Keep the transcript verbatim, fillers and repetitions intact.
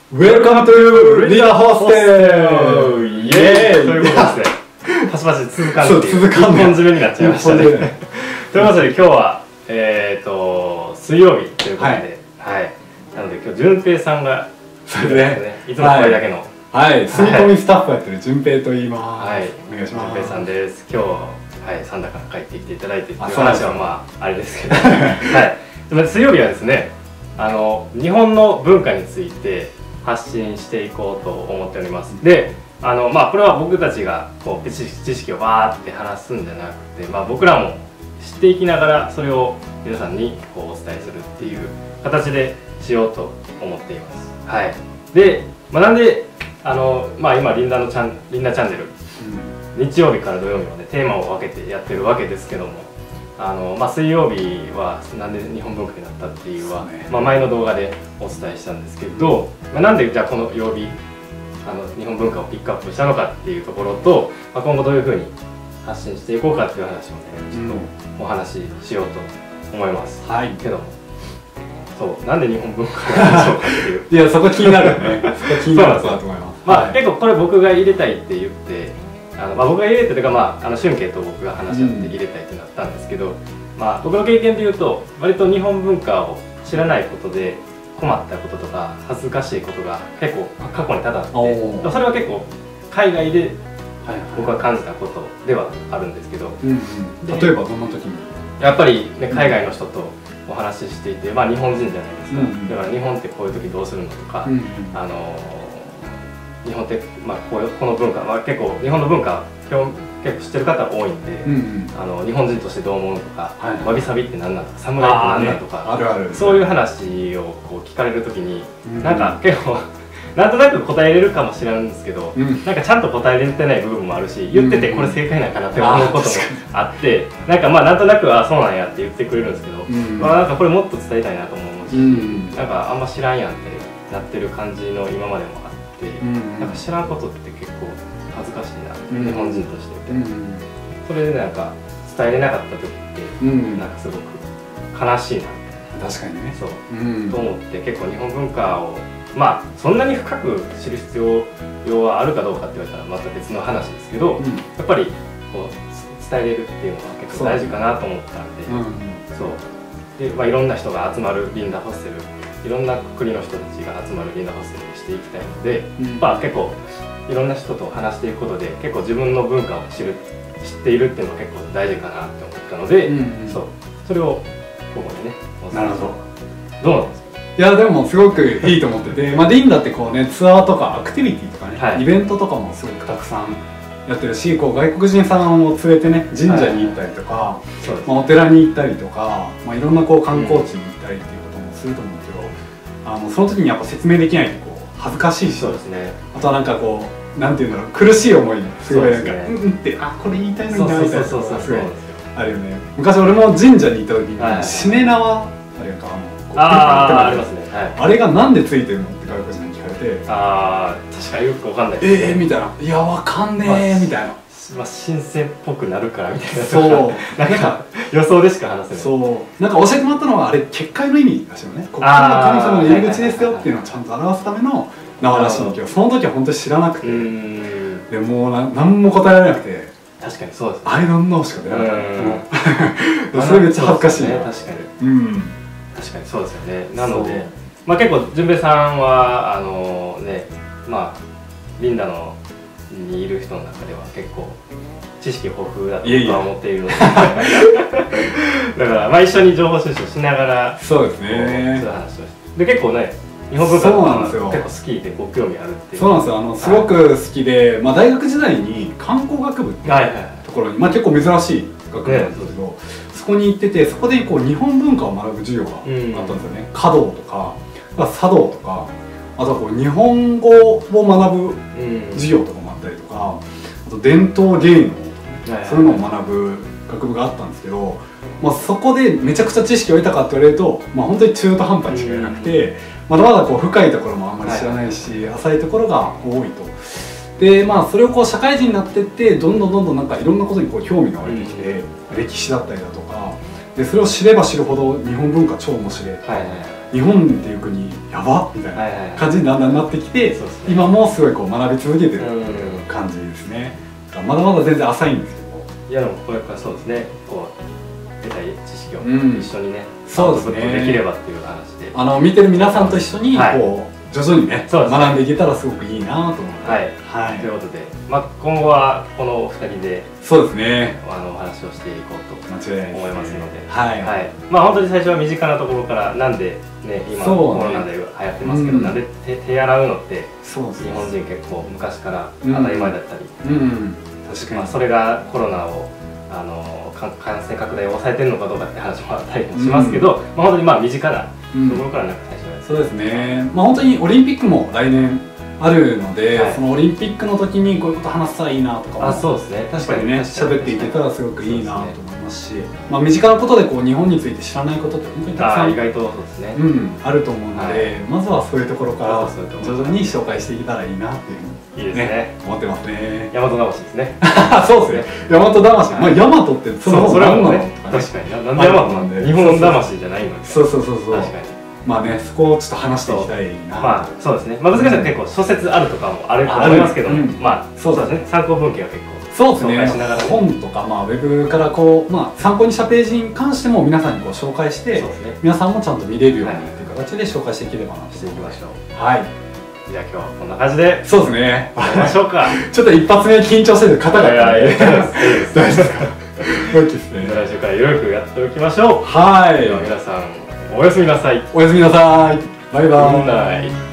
Welcome to リーダーホステルイエーイということですね。パチパチ続かんっていう一本締めになっちゃいましたね。ということで今日はえっと水曜日ということで、はい。なので今日順平さんがそうですね。 いつもこれだけのはい住み込みスタッフやってる順平と言います。はい。 お願いします。順平さんです。今日はい三田から帰ってきていただいてっていう話はまああれですけど、はい。でも水曜日はですね、あの日本の文化について発信していこうと思っております。で、あのまあこれは僕たちがこう知識をバーって話すんじゃなくて、まあ僕らも知っていきながらそれを皆さんにこうお伝えするっていう形でしようと思っています。はい。で、まあ、なんであのまあ今リンダのチャンリンダチャンネル、うん、日曜日から土曜日までテーマを分けてやってるわけですけども。あのまあ、水曜日はなんで日本文化になったっていうは、ね、まあ、前の動画でお伝えしたんですけど、まあ、なんでじゃあこの曜日あの日本文化をピックアップしたのかっていうところと、まあ、今後どういうふうに発信していこうかっていう話をねちょっとお話ししようと思います、うん、はいけどそうなんで日本文化なんでしょうかっていういやそこ気になるよねそこ気になると思います。 まあ、はい、結構これ僕が入れたいって言ってあのまあ僕が入れてというか、まあ、あの春慶と僕が話し合って入れたいってなったんですけど、うん、まあ僕の経験でいうと割と日本文化を知らないことで困ったこととか恥ずかしいことが結構過去に多々あってそれは結構海外で僕は感じたことではあるんですけど、 うんうん、例えばどんな時にやっぱり、ね、海外の人とお話ししていて、まあ、日本人じゃないですか、うんうん、だから日本ってこういう時どうするのとか、うんうん、あの日本って、まあ、こうこの文化、まあ、結構日本の文化今日結構知ってる方多いんで、うんうん、あの日本人としてどう思うのとか、はい、わびさびって何なんとか侍って何なんとか、 あるあるそういう話をこう聞かれるときに、うん、なんか結構なんとなく答えれるかもしれないんですけど、うん、なんかちゃんと答えれてない部分もあるし言っててこれ正解なんかなって思うこともあって、うん、なんかまあなんとなくあそうなんやって言ってくれるんですけど、うん、まあなんかこれもっと伝えたいなと思うし、うん、なんかあんま知らんやんってなってる感じの今までもあって、うん、なんか知らんことって結構恥ずかしいな、うん、日本人として、うん、それでなんか伝えれなかった時って、うん、なんかすごく悲しいな確かにねそう、うん、と思って結構日本文化をまあそんなに深く知る必要はあるかどうかって言われたらまた別の話ですけど、うん、やっぱりこう伝えれるっていうのは結構大事かなと思ったんで、そう、うん、そうで、まあ、いろんな人が集まるリンダホステルいろんな国の人たちが集まるリンダホステルにしていきたいので、うん、まあ結構いろんな人と話していくことで結構自分の文化を知る知っているっていうのは結構大事かなって思ったので、うんうん、そうそれをここでねなるほどどうなんですか。 いやでもすごくいいと思ってて、まあ、リンダってこうねツアーとかアクティビティとかね、はい、イベントとかもすごくたくさんやってるしこう外国人さんを連れてね神社に行ったりとか、はい、まあ、お寺に行ったりとか、まあ、いろんなこう観光地に行ったりっていうこともすると思うけど、うん、あのその時にやっぱ説明できないとこう恥ずかしいし、 そうですね、 あとはなんかこうなんていうんだろう苦しい思いすごいなんかう、ね、うんってあこれ言いたいのになみたいなことがすごいあるよね。昔俺も神社に行った時にしめ縄あれかあのあありますね、はい、 あれがなんでついてるのって外国人に聞かれてああ確かによくわかんないですねえーみたいないやわかんねえ、まあ、みたいなまあ新鮮っぽくなるからみたいなそうなんか予想でしか話せないそうなんか教えてもらったのはあれ結界の意味らしいよねここが神様の入り口ですよっていうのをちゃんと表すための縄らしいんだけどその時は本当に知らなくてでもうな何も答えられなくて確かにそうです、ね、 あれなんのしか出なかったそれめっちゃ恥ずかしいな、 ね、確かにうん確かにそうですよね。なので、まあ、結構順平さんはあのね、まあリンダのにいる人の中では結構知識豊富だと僕は思っているので、だからまあ一緒に情報収集しながらそうですね。 そういう話をして、で結構ね日本文化が結構好きでご興味あるっていう。 そうなんですよ。あのすごく好きで、まあ大学時代に観光学部っていうところに、まあ結構珍しい学部なんですけど。そこに行っててそこでこう日本文化を学ぶ授業があったんですよね、うん、華道とか茶道とかあとはこう日本語を学ぶ授業とかもあったりとかあと伝統芸能とか、ね、そういうのを学ぶ学部があったんですけど、まあ、そこでめちゃくちゃ知識を得たかって言われると、まあ、本当に中途半端にしかいなくて、うん、まだまだこう深いところもあんまり知らないし、はい、浅いところが多いと。でまあそれをこう社会人になってってどんどんどんどんなんかいろんなことにこう興味が湧いてきて、うん、歴史だったりだとかでそれを知れば知るほど日本文化超面白い、はいはい、 日本っていう国やばみたいな感じにだんだんなってきて、 そうですね、 今もすごいこう学び続けてる感じですね。まだまだ全然浅いんですけど、 いやでもこれからそうですね、こう得た知識を一緒にね、 うん、そうですね、 できればっていう話で、 あの見てる皆さんと一緒にこう、はい、徐々にね、学んでいけたらすごくいいなと思って、 はい、はい、ということで、まあ、今後はこのお二人でそうですね、 あのお話をしていこうと思いますので、 はい、 はい、まあ本当に最初は身近なところからなんでね、今コロナで流行ってますけど、なんで手手洗うのって日本人結構昔から当たり前だったり、確かにそれがコロナをあの感染拡大を抑えてるのかどうかって話もあったりもしますけど、まあ本当にまあ身近なところからなんか最初は、 そうですね、まあ本当にオリンピックも来年あるので、はい、そのオリンピックの時にこういうこと話せたらいいなとかも、 あ、そうですね、 確かにね喋っていけたらすごくいいなと思いますし、まあ身近なことでこう日本について知らないことって本当にたくさん意外とそうですね、 うん、あると思うので、はい、まずはそういうところから徐々に紹介していけたらいいなっていうふうに、ね、いいですね、思ってますね。 大和魂ですね。 そうですね、大和魂、まあ大和ってそのそれもね、確かになんで大和なんで日本魂じゃないのに、 そうそうそうそう、 確かに。 まあね、そこをちょっと話していきたいな。 まあそうですね、まあ、難しいのは結構諸説あるとかもあると思いますけども、まあそうですね、参考文献は結構そうですね、本とかまあウェブからこう、まあ、参考にしたページに関しても皆さんにこう紹介して、皆さんもちゃんと見れるようにっていう形で紹介していければなとしていきましょう。 はい、 じゃあ今日はこんな感じで、 そうですね、 行きましょうか。 ちょっと一発目緊張してる方が大丈夫ですか？大きいですね。 来週からよくやっておきましょう。 はい、 では皆さんおやすみなさい。 おやすみなさい。バイバイ。 グッドナイト。